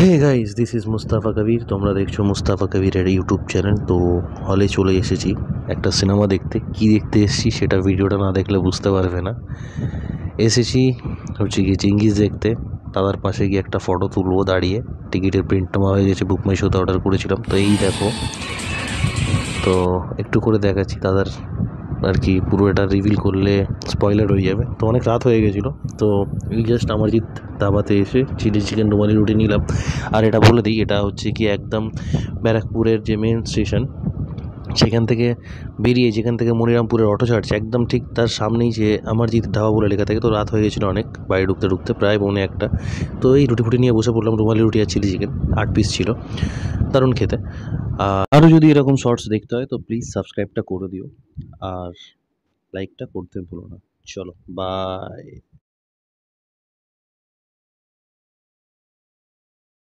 Hey guys, this is Mustafa Kabir. তোমরা দেখছো মুস্তাফা কবিরের ইউটিউব চ্যানেল। তো হলে চলে এসেছি একটা সিনেমা দেখতে। কি দেখতে এসেছি সেটা ভিডিওটা না দেখলে বুঝতে পারবে না। এসেছি হচ্ছে গিয়ে চিঙ্গিস দেখতে। দাদার পাশে গিয়ে একটা ফটো তুলবো দাঁড়িয়ে। টিকিটের প্রিন্ট নেওয়া হয়ে গেছে, বুক মাই শোতে অর্ডার করেছিলাম। তো এই দেখো, তো একটু করে দেখাচ্ছি দাদার আর কি। পুরো এটা রিভিল করলে স্পয়লার হয়ে যাবে। তো অনেক রাত হয়ে গেছিলো। তো এই জাস্ট অমরজিৎ ধাবাতে এসে চিলি চিকেন রুমালি রুটি নিলাম। আর এটা বলে দিই, এটা হচ্ছে কি একদম ব্যারাকপুরের যে মেন স্টেশন, সেখান থেকে বেরিয়ে যেখান থেকে মনিরামপুরের অটো ছাড়ছে, একদম ঠিক তার সামনেই যে অমরজিৎ ধাবা বলে লেখা থাকে। তো রাত হয়ে গেছিলো অনেক, বাড়ি ঢুকতে ঢুকতে প্রায় 1:45। তো এই রুটি ফুটি নিয়ে বসে পড়লাম। রুমালি রুটি আর চিলি চিকেন 8 পিস ছিল, দারুণ খেতে। আরও যদি এরকম শর্টস দেখতে হয় তো প্লিজ সাবস্ক্রাইবটা করে দিও, আর লাইকটা করতে ভুলো না। চলো, বাই।